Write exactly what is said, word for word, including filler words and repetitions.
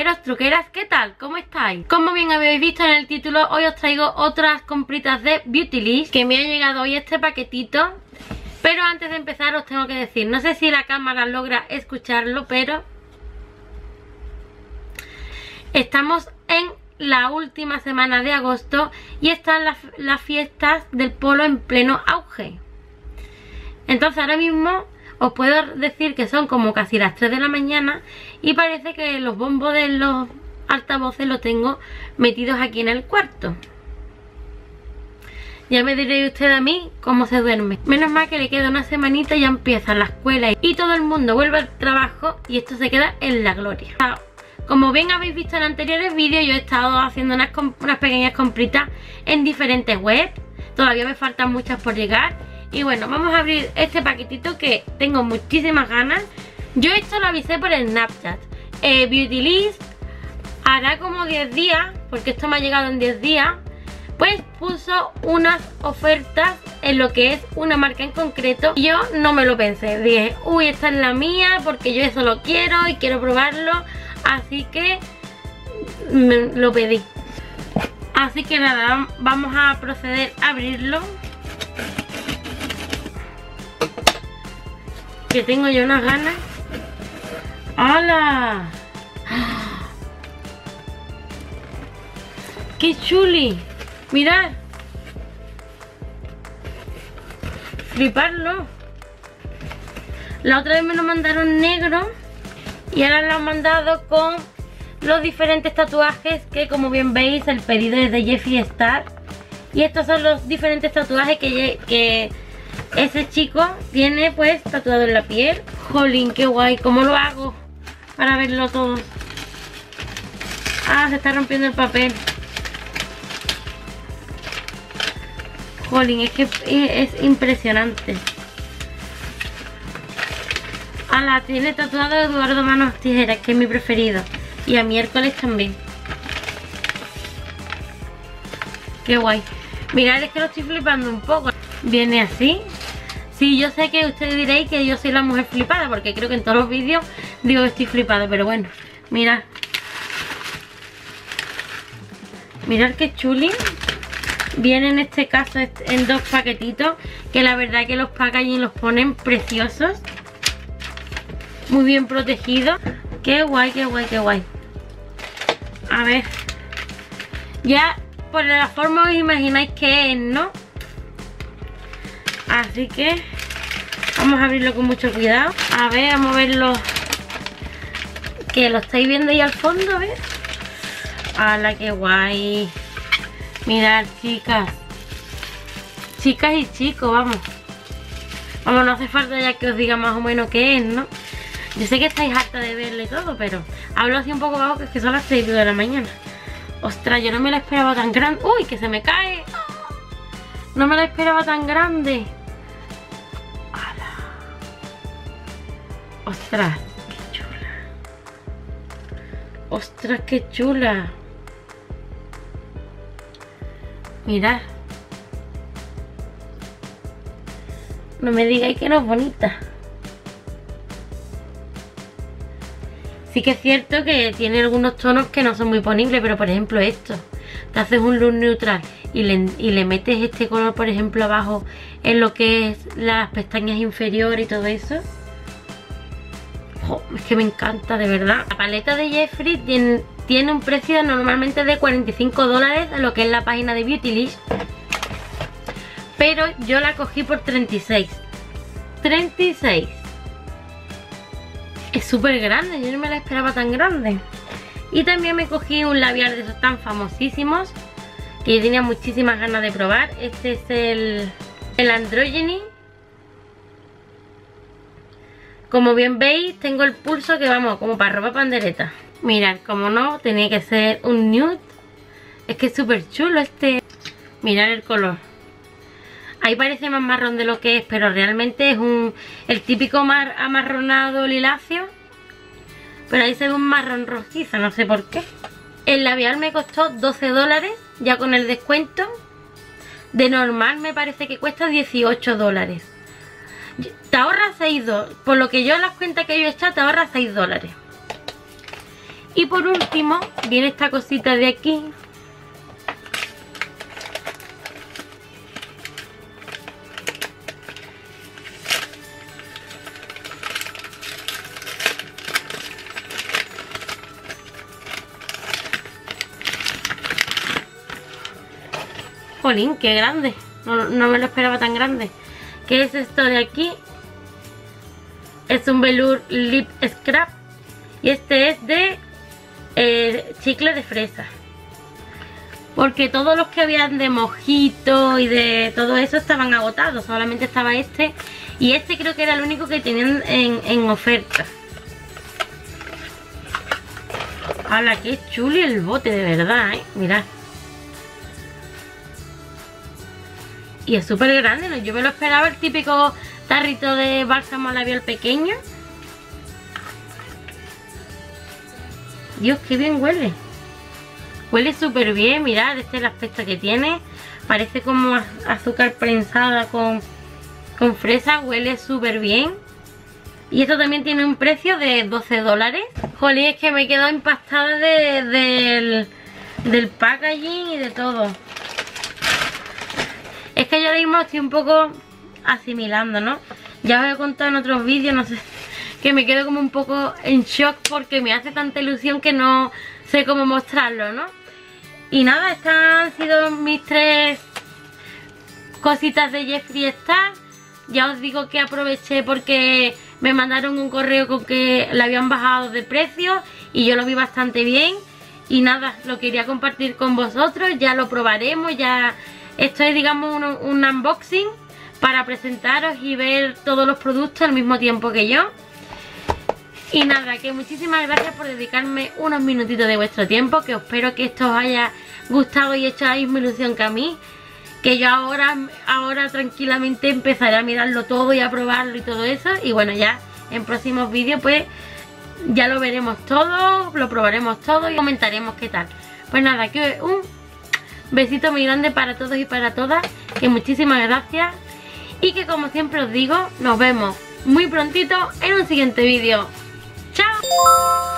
truqueros, truqueras, ¿qué tal? ¿Cómo estáis? Como bien habéis visto en el título, hoy os traigo otras compritas de Beautylish, que me ha llegado hoy este paquetito. Pero antes de empezar os tengo que decir, no sé si la cámara logra escucharlo, pero estamos en la última semana de agosto y están las, las fiestas del polo en pleno auge. Entonces ahora mismo os puedo decir que son como casi las tres de la mañana y parece que los bombos de los altavoces los tengo metidos aquí en el cuarto. Ya me diréis usted a mí cómo se duerme. Menos mal que le queda una semanita y ya empieza la escuela y todo el mundo vuelve al trabajo y esto se queda en la gloria. Como bien habéis visto en anteriores vídeos, yo he estado haciendo unas, unas pequeñas compritas en diferentes webs. Todavía me faltan muchas por llegar. Y bueno, vamos a abrir este paquetito que tengo muchísimas ganas. Yo esto lo avisé por el Snapchat. eh, Beautylish hará como diez días, porque esto me ha llegado en diez días, pues puso unas ofertas en lo que es una marca en concreto. Y yo no me lo pensé, dije, uy, esta es la mía, porque yo eso lo quiero y quiero probarlo. Así que me lo pedí. Así que nada, vamos a proceder a abrirlo, que tengo yo unas ganas. ¡Hala! ¡Qué chuli! Mirad, fliparlo. La otra vez me lo mandaron negro y ahora lo han mandado con los diferentes tatuajes, que como bien veis el pedido es de Jeffree Star. Y estos son los diferentes tatuajes que, que ese chico tiene pues tatuado en la piel. Jolín, qué guay. ¿Cómo lo hago para verlo todo? Ah, se está rompiendo el papel. Jolín, es que es impresionante. Ala, tiene tatuado Eduardo Manos Tijeras, que es mi preferido. Y a miércoles también. Qué guay. Mirad, es que lo estoy flipando un poco. Viene así. Sí, yo sé que ustedes diréis que yo soy la mujer flipada, porque creo que en todos los vídeos digo que estoy flipada, pero bueno, mirad. Mirad qué chuli. Viene en este caso en dos paquetitos, que la verdad que los packaging los ponen preciosos. Muy bien protegidos. Qué guay, qué guay, qué guay. A ver. Ya por la forma os imagináis que es, ¿no? Así que vamos a abrirlo con mucho cuidado. A ver, vamos a verlo. Que lo estáis viendo ahí al fondo, ¿ves? ¡Hala, qué guay! Mirad, chicas. Chicas y chicos, vamos. Vamos, no hace falta ya que os diga más o menos qué es, ¿no? Yo sé que estáis harta de verle todo, pero hablo así un poco bajo, que es que son las seis de la mañana. Ostras, yo no me la esperaba tan grande. ¡Uy, que se me cae! No me la esperaba tan grande. ¡Hala! ¡Ostras, qué chula! ¡Ostras, qué chula! Mirad. No me digáis que no es bonita. Sí que es cierto que tiene algunos tonos que no son muy ponibles, pero por ejemplo esto. Te haces un look neutral y le, y le metes este color, por ejemplo, abajo en lo que es las pestañas inferiores y todo eso. Oh, es que me encanta, de verdad. La paleta de Jeffree tiene, tiene un precio normalmente de cuarenta y cinco dólares en lo que es la página de Beautylish, pero yo la cogí por treinta y seis. treinta y seis. Es súper grande, yo no me la esperaba tan grande. Y también me cogí un labial de esos tan famosísimos que yo tenía muchísimas ganas de probar. Este es el, el Androgyny. Como bien veis, tengo el pulso que vamos, como para ropa pandereta. Mirad, como no, tenía que ser un nude. Es que es súper chulo este. Mirad el color. Ahí parece más marrón de lo que es, pero realmente es un el típico mar amarronado liláceo. Pero ahí se ve un marrón rojizo, no sé por qué. El labial me costó doce dólares, ya con el descuento. De normal me parece que cuesta dieciocho dólares. Te ahorras seis dólares. Por lo que yo en las cuentas que yo he echado, te ahorras seis dólares. Y por último viene esta cosita de aquí. Jolín, qué grande. No, no me lo esperaba tan grande. ¿Qué es esto de aquí? Es un velour lip scrap. Y este es de eh, chicle de fresa. Porque todos los que habían de mojito y de todo eso estaban agotados. Solamente estaba este. Y este creo que era el único que tenían en, en oferta. ¡Hala, qué chulo el bote, de verdad! ¿eh? Mirad. Y es súper grande, ¿no? Yo me lo esperaba el típico tarrito de bálsamo labial pequeño. Dios, qué bien huele. Huele súper bien, mirad, este es el aspecto que tiene. Parece como azúcar prensada con, con fresa, huele súper bien. Y esto también tiene un precio de doce dólares. Jolín, es que me he quedado impactada de, del, del packaging y de todo. Es que yo ahora mismo estoy un poco asimilando, ¿no? Ya os he contado en otros vídeos, no sé, que me quedo como un poco en shock porque me hace tanta ilusión que no sé cómo mostrarlo, ¿no? Y nada, estas han sido mis tres cositas de Jeffree Star. Ya os digo que aproveché porque me mandaron un correo con que la habían bajado de precio y yo lo vi bastante bien. Y nada, lo quería compartir con vosotros, ya lo probaremos, ya... Esto es, digamos, un, un unboxing para presentaros y ver todos los productos al mismo tiempo que yo. Y nada, que muchísimas gracias por dedicarme unos minutitos de vuestro tiempo, que espero que esto os haya gustado y hecho la misma ilusión que a mí. Que yo ahora, ahora tranquilamente empezaré a mirarlo todo y a probarlo y todo eso. Y bueno, ya en próximos vídeos pues ya lo veremos todo, lo probaremos todo y comentaremos qué tal. Pues nada, que un... besito muy grande para todos y para todas, que muchísimas gracias y que como siempre os digo, nos vemos muy prontito en un siguiente vídeo. ¡Chao!